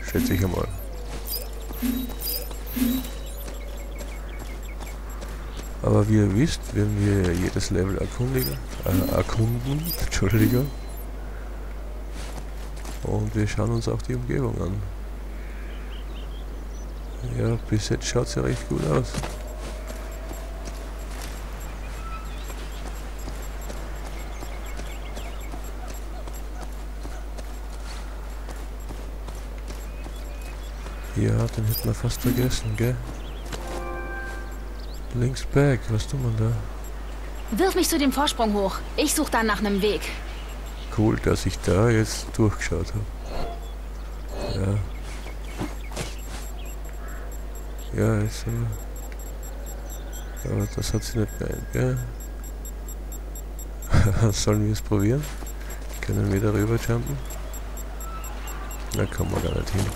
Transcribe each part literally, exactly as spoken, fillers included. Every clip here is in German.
schätze ich einmal. Aber wie ihr wisst, werden wir jedes Level erkundigen, äh, erkunden, Entschuldigung. Und wir schauen uns auch die Umgebung an. Ja, bis jetzt schaut es ja recht gut aus. Ja, den hätten wir fast vergessen, gell? Links back, was tun wir da? Wirf mich zu dem Vorsprung hoch. Ich suche dann nach einem Weg. Cool, dass ich da jetzt durchgeschaut habe. Ja. Ja, jetzt sind wir. Aber das hat sich nicht geeint, gell? Sollen wir es probieren? Können wir da rüber jumpen? Da kommen wir gar nicht hin.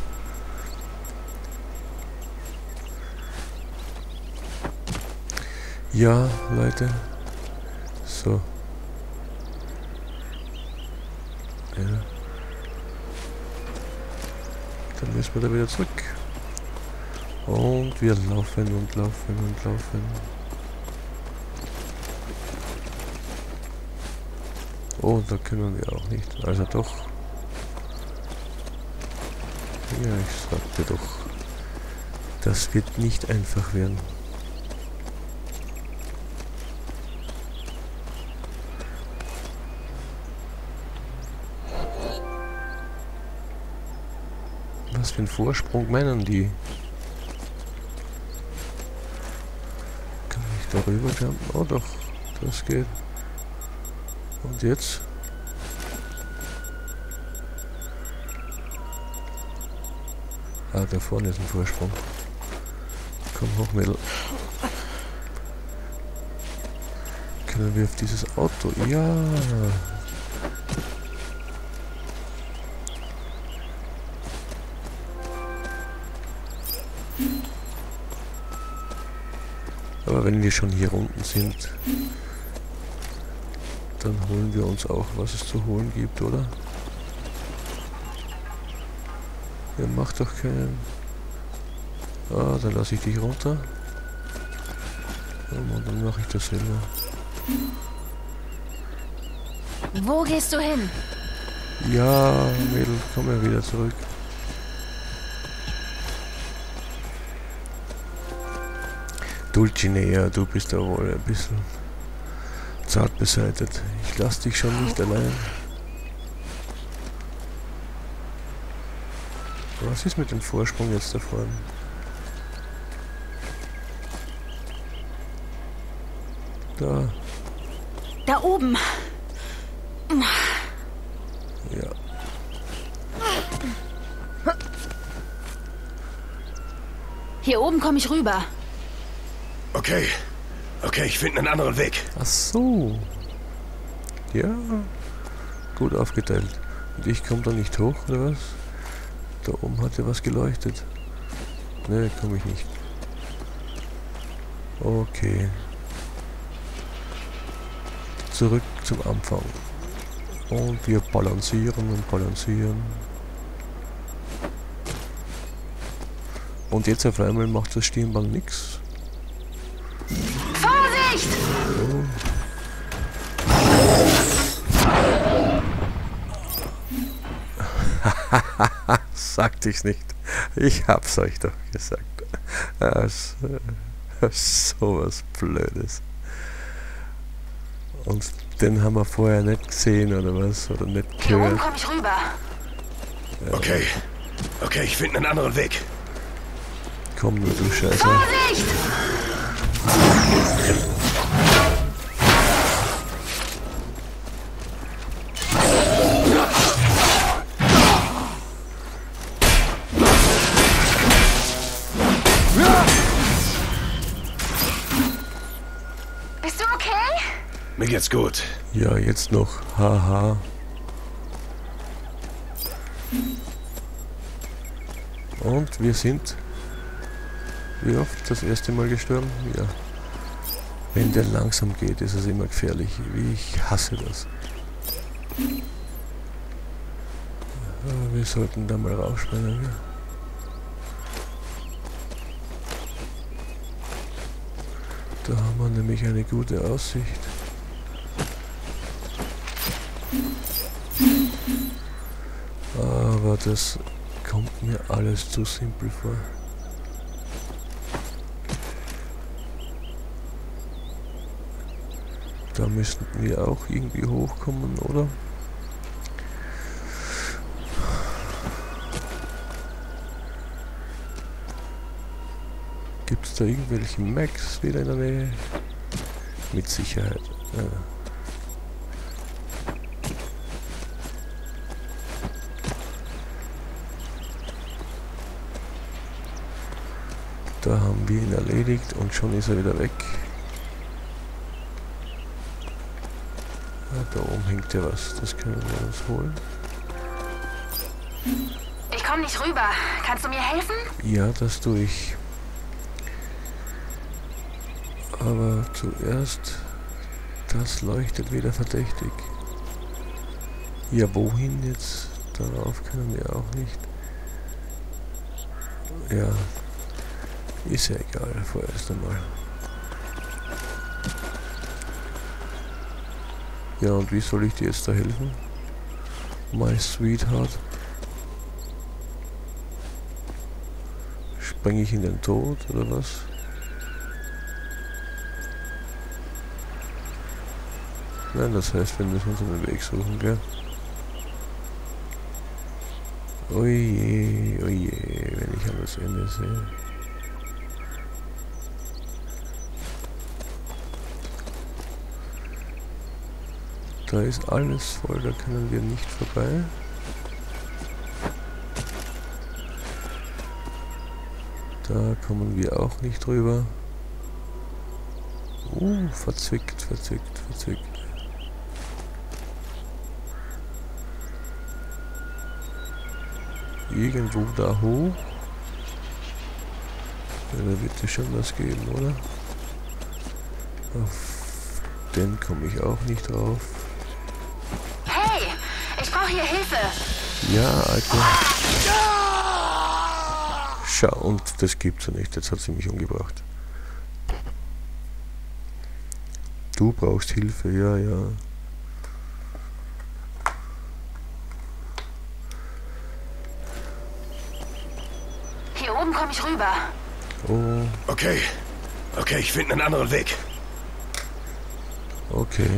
Ja, Leute. So. Ja. Dann müssen wir da wieder zurück. Und wir laufen und laufen und laufen. Oh, da können wir auch nicht. Also doch. Ja, ich sagte doch. Das wird nicht einfach werden. Was für einen Vorsprung meinen die? Kann ich da rüber jumpen? Oh doch, das geht. Und jetzt? Ah, da vorne ist ein Vorsprung. Komm hoch, Mädel. Können wir auf dieses Auto? Ja! Aber wenn wir schon hier unten sind, dann holen wir uns auch, was es zu holen gibt, oder? Ja, macht doch keinen... Ah, dann lasse ich dich runter. Und dann mache ich das selber. Wo gehst du hin? Ja, Mädel, komm ja wieder zurück. Dulcinea, du bist da wohl ein bisschen zart beseitet. Ich lasse dich schon nicht allein. Was ist mit dem Vorsprung jetzt da vorne? Da. Da oben. Ja. Hier oben komme ich rüber. Okay. Okay, ich finde einen anderen Weg. Ach so. Ja. Gut aufgeteilt. Und ich komme da nicht hoch, oder was? Da oben hat ja was geleuchtet. Ne, komme ich nicht. Okay. Zurück zum Anfang. Und wir balancieren und balancieren. Und jetzt auf einmal macht das Stirnband nichts. Vorsicht! Oh. Sagte ich's nicht. Ich hab's euch doch gesagt. Das, so was Blödes. Und den haben wir vorher nicht gesehen oder was? Oder nicht Hier oben gehört. komme ich rüber. Okay. Okay, ich finde einen anderen Weg. Komm nur, du Scheiße. Vorsicht! Bist du okay? Mir geht's gut. Ja, jetzt noch. Haha. Und wir sind wie oft das erste Mal gestorben? Ja. Wenn der langsam geht, ist es immer gefährlich. Wie ich hasse das. Äh, wir sollten da mal rausspringen. Ja. Da haben wir nämlich eine gute Aussicht. Aber das kommt mir alles zu simpel vor. Da müssten wir auch irgendwie hochkommen, oder? Gibt es da irgendwelche Max wieder in der Nähe? Mit Sicherheit. Ja. Da haben wir ihn erledigt und schon ist er wieder weg. Ja, da oben hängt ja was. Das können wir uns holen. Ich komme nicht rüber. Kannst du mir helfen? Ja, das tue ich. Aber zuerst, das leuchtet wieder verdächtig. Ja, wohin jetzt? Darauf können wir auch nicht. Ja, ist ja egal, vorerst einmal. Ja, und wie soll ich dir jetzt da helfen? My Sweetheart. Springe ich in den Tod, oder was? Nein, das heißt, wir müssen uns einen Weg suchen, gell? Oje, oje, wenn ich an das Ende sehe. Da ist alles voll, da können wir nicht vorbei. Da kommen wir auch nicht drüber. Uh, verzwickt, verzwickt, verzwickt. Irgendwo da hoch. Ja, da wird es schon was geben, oder? Auf den komme ich auch nicht drauf. Hey, ich brauche hier Hilfe. Ja, Alter. Schau, und das gibt's ja nicht. Jetzt hat sie mich umgebracht. Du brauchst Hilfe, ja, ja. Hier oben komme ich rüber. Oh, Okay. Okay, ich finde einen anderen Weg. okay.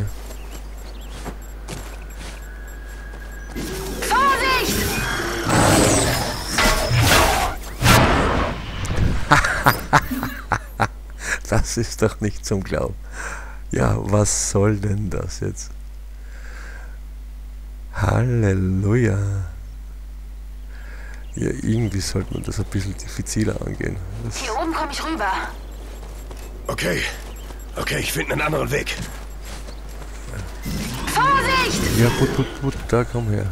Vorsicht! Das ist doch nicht zum Glauben. Ja, was soll denn das jetzt? Halleluja. Ja, irgendwie sollte man das ein bisschen diffiziler angehen. Das Hier oben komme ich rüber. Okay. Okay, ich finde einen anderen Weg. Vorsicht! ja, gut, gut, gut, da komm her.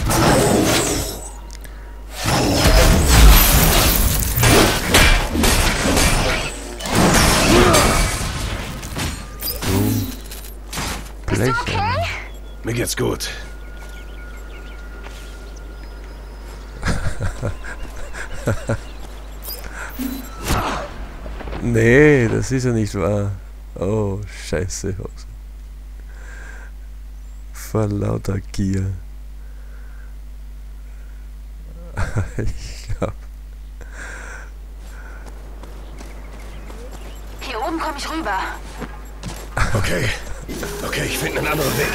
Du Blech. Okay? Mir geht's gut. Nee, das ist ja nicht wahr. Oh, scheiße. Vor lauter Gier. Ich glaub. Hier oben komme ich rüber. Okay. Okay, ich finde einen anderen Weg.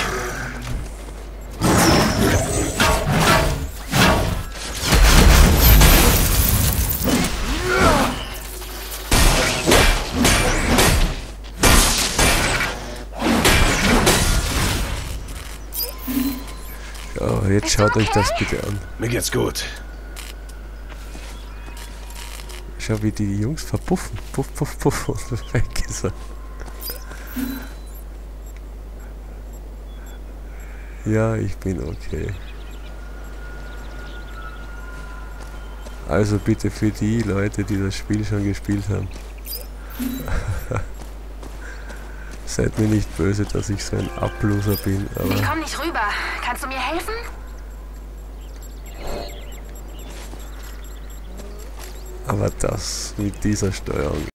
Oh, jetzt schaut euch das bitte an. Mir geht's gut. Schau, wie die Jungs verpuffen. Puff, puff, puff und weg ist er. Ja, ich bin okay. Also bitte für die Leute, die das Spiel schon gespielt haben. Seid mir nicht böse, dass ich so ein Abloser bin, Ich aber komme nicht rüber. Kannst du mir helfen? Aber das mit dieser Steuerung